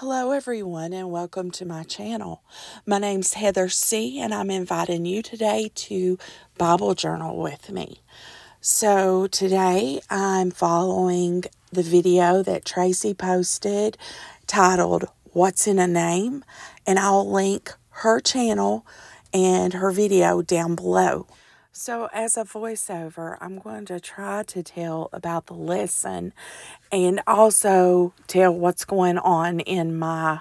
Hello everyone and welcome to my channel. My name's Heather C. and I'm inviting you today to Bible Journal with me. So today I'm following the video that Tracy posted titled What's in a Name, and I'll link her channel and her video down below. So as a voiceover, I'm going to try to tell about the lesson and also tell what's going on in my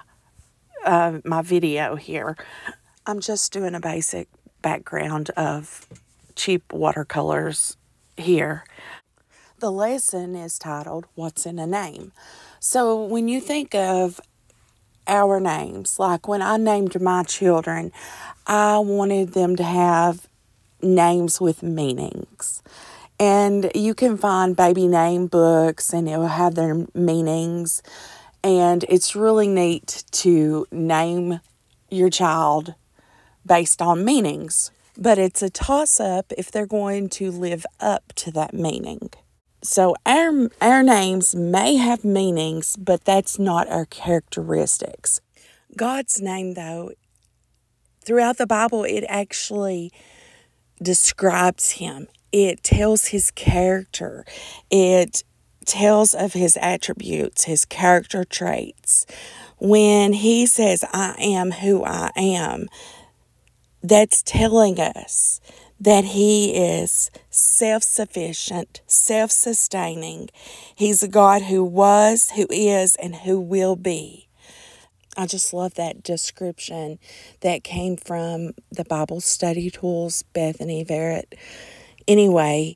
video here. I'm just doing a basic background of cheap watercolors here. The lesson is titled What's in a Name. So when you think of our names, like when I named my children, I wanted them to have names with meanings. And you can find baby name books and it will have their meanings. And it's really neat to name your child based on meanings. But it's a toss-up if they're going to live up to that meaning. So our names may have meanings, but that's not our characteristics. God's name, though, throughout the Bible, it actually describes him. It tells his character. It tells of his attributes, his character traits. When he says, I am who I am, that's telling us that he is self-sufficient, self-sustaining. He's a God who was, who is, and who will be. I just love that description that came from the Bible Study Tools, Bethany Verrett. Anyway,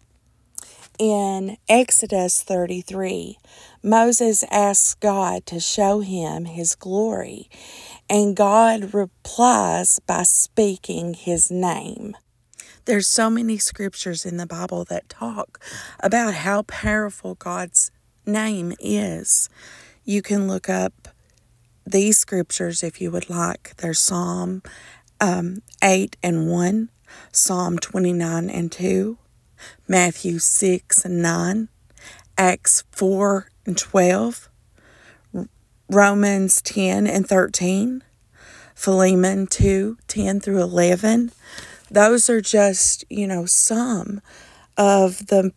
in Exodus 33, Moses asked God to show him his glory, and God replies by speaking his name. There's so many scriptures in the Bible that talk about how powerful God's name is. You can look up these scriptures if you would like. There's Psalm 8 and 1, Psalm 29 and 2, Matthew 6 and 9, Acts 4 and 12, Romans 10 and 13, Philemon 2, 10 through 11. Those are just, some of the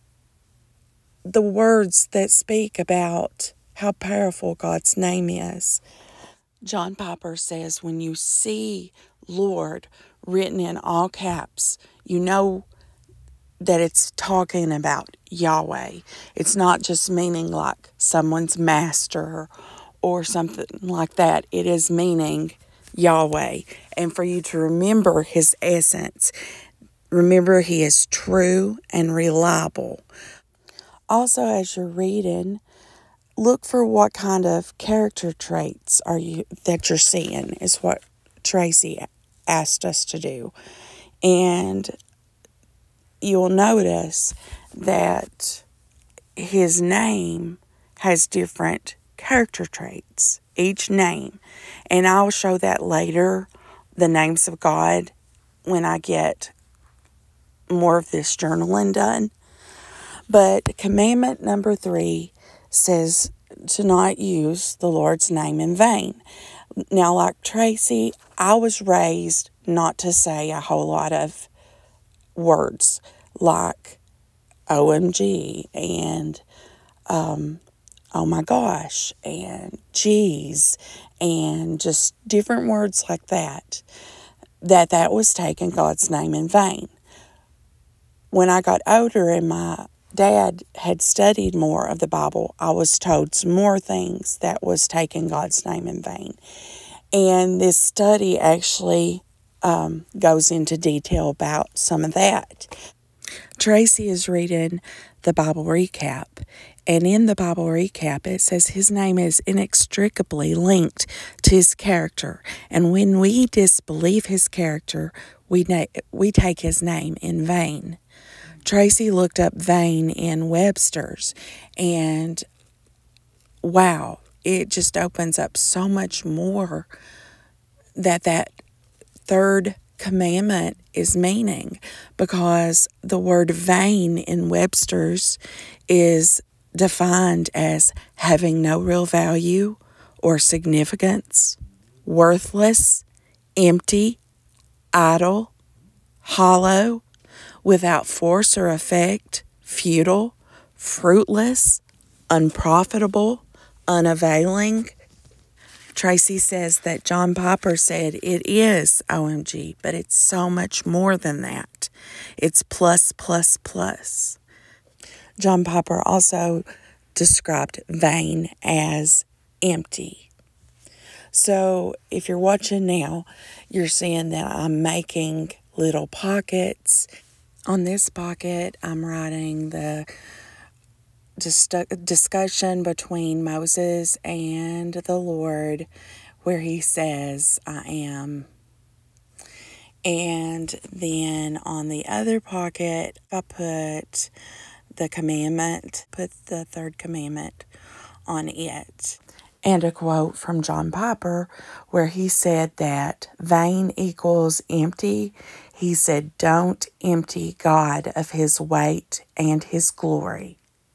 words that speak about how powerful God's name is. John Piper says, when you see Lord written in all caps, you know that it's talking about Yahweh. It's not just meaning like someone's master or something like that. It is meaning Yahweh. And for you to remember his essence, remember he is true and reliable. Also, as you're reading, look for what kind of character traits that you're seeing, is what Tracy asked us to do. And you'll notice that his name has different character traits, each name. And I'll show that later, the names of God, when I get more of this journaling done. But commandment number 3 says to not use the Lord's name in vain. Now, like Tracy, I was raised not to say a whole lot of words like OMG and oh my gosh and geez and just different words like that was taking God's name in vain. When I got older and my dad had studied more of the Bible, I was told some more things that was taking God's name in vain. And this study actually goes into detail about some of that. Tracy is reading the Bible recap, and in the Bible recap it says his name is inextricably linked to his character, and when we disbelieve his character, we take his name in vain. Tracy looked up vain in Webster's, and wow, it just opens up so much more that third commandment is meaning, because the word vain in Webster's is defined as having no real value or significance, worthless, empty, idle, hollow, without force or effect, futile, fruitless, unprofitable, unavailing. Tracy says that John Piper said it is OMG, but it's so much more than that. It's plus, plus, plus. John Piper also described vain as empty. So if you're watching now, you're seeing that I'm making little pockets. On this pocket, I'm writing the discussion between Moses and the Lord, where he says, I am. And then on the other pocket, I put the commandment, put the third commandment on it. And a quote from John Piper where he said that vain equals empty. He said, don't empty God of his weight and his glory.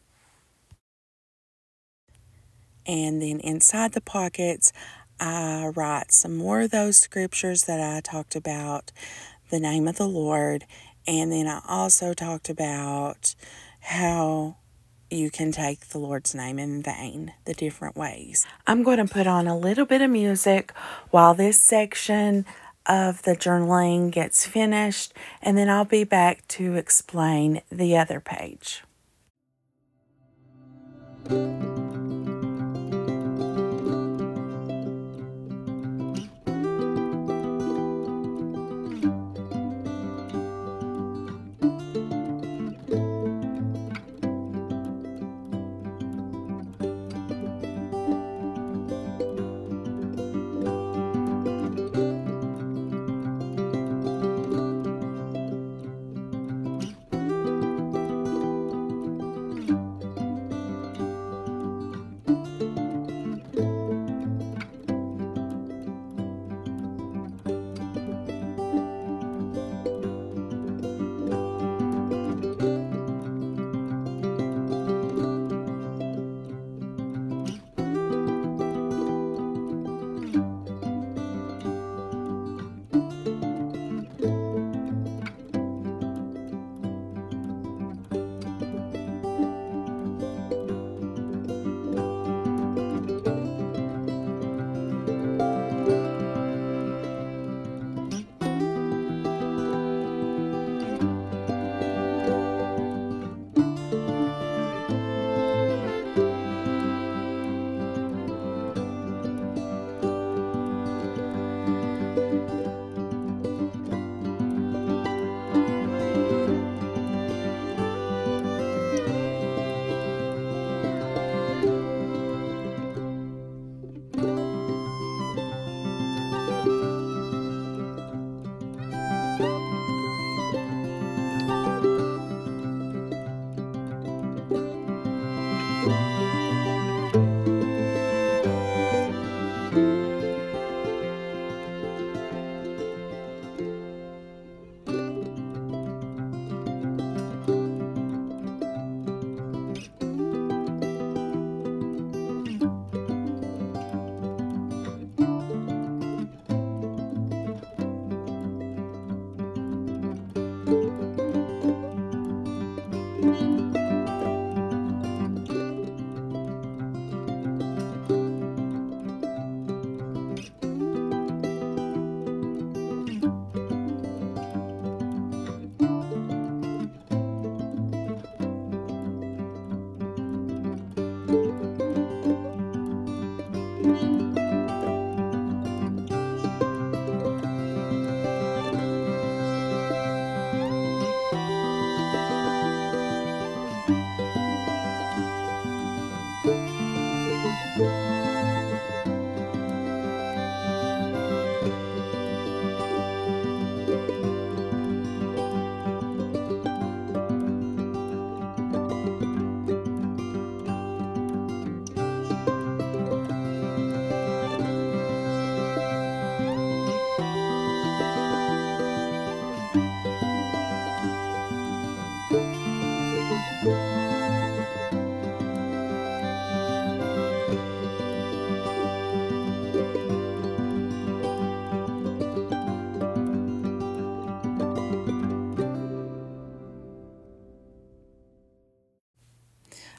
And then inside the pockets, I write some more of those scriptures that I talked about, the name of the Lord. And then I also talked about how you can take the Lord's name in vain, the different ways. I'm going to put on a little bit of music while this section of the journaling gets finished, and then I'll be back to explain the other page.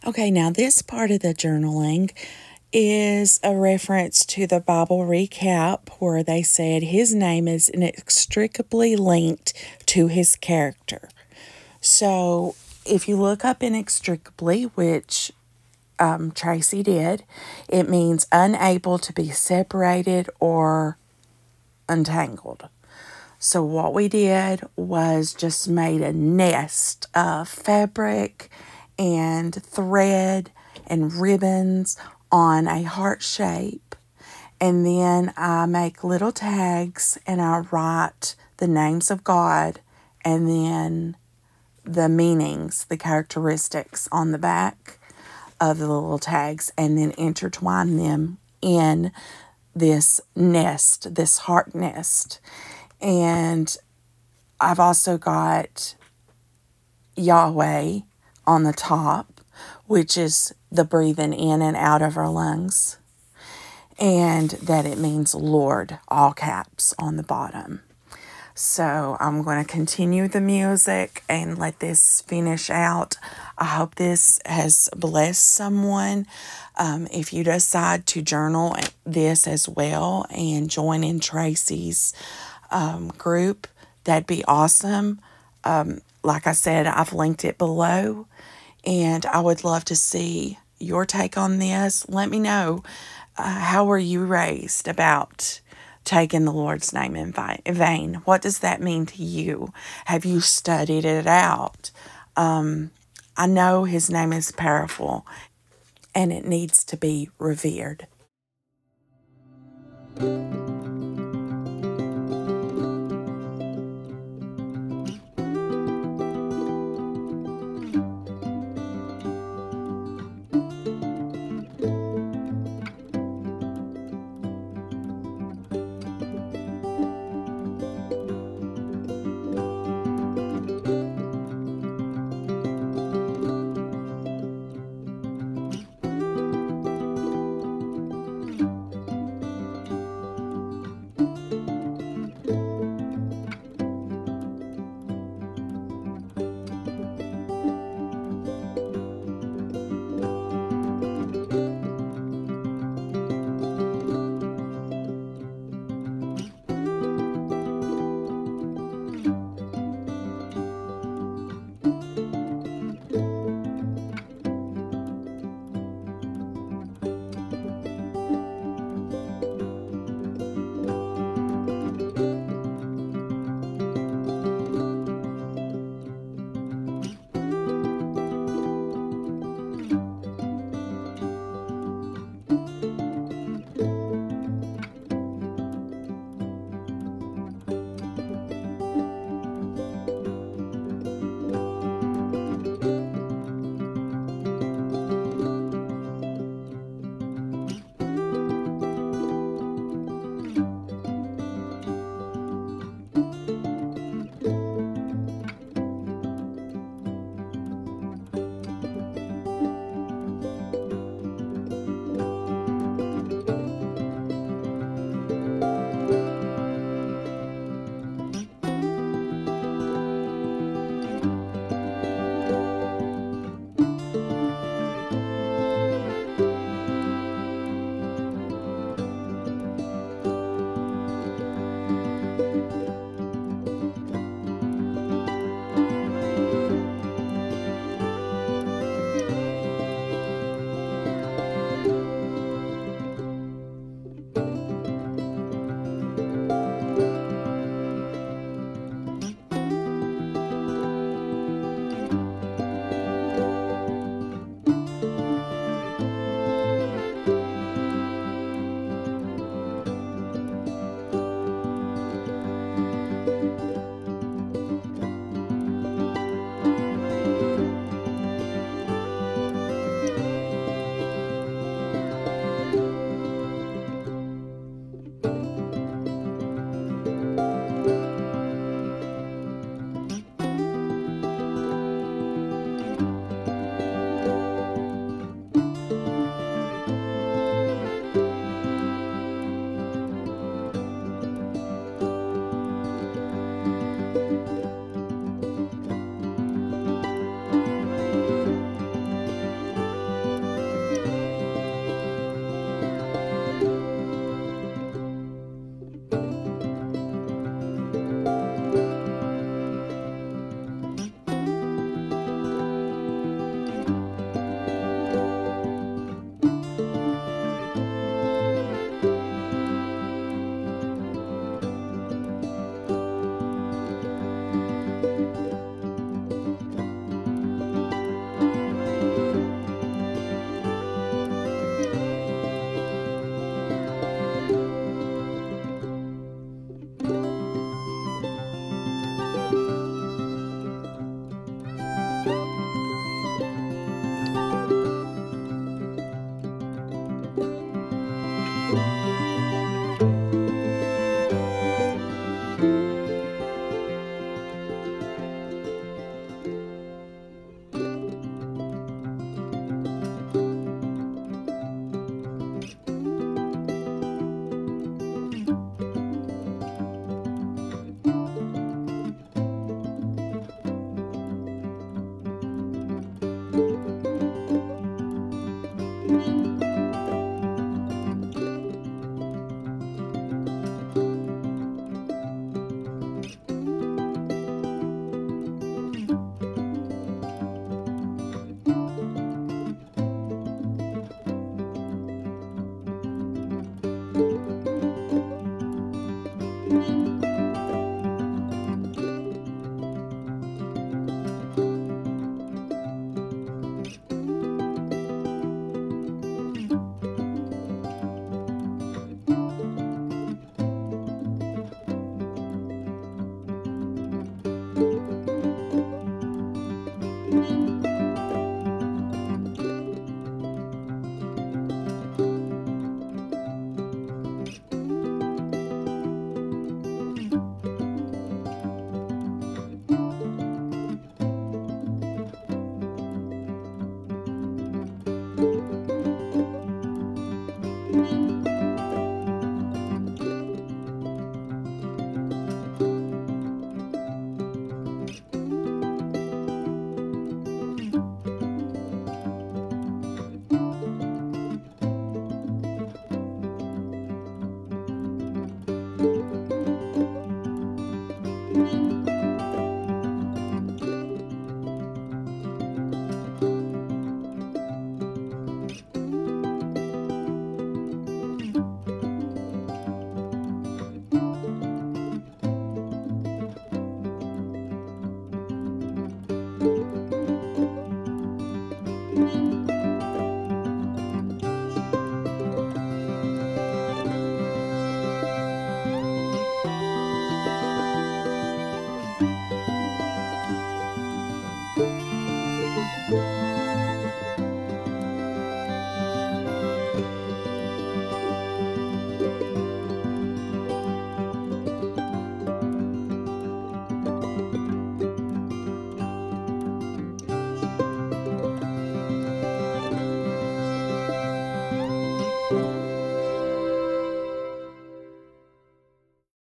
Okay, now this part of the journaling is a reference to the Bible recap where they said his name is inextricably linked to his character. So if you look up inextricably, which Tracy did, it means unable to be separated or untangled. So what we did was just made a nest of fabric and thread and ribbons on a heart shape. And then I make little tags and I write the names of God and then the meanings, the characteristics on the back of the little tags, and then intertwine them in this nest, this heart nest. And I've also got Yahweh on the top, which is the breathing in and out of our lungs, and that it means Lord, all caps, on the bottom. So I'm going to continue the music and let this finish out. I hope this has blessed someone. If you decide to journal this as well and join in Tracy's group, that'd be awesome. Like I said, I've linked it below, and I would love to see your take on this. Let me know, how were you raised about taking the Lord's name in vain? What does that mean to you? Have you studied it out? I know his name is powerful, and it needs to be revered.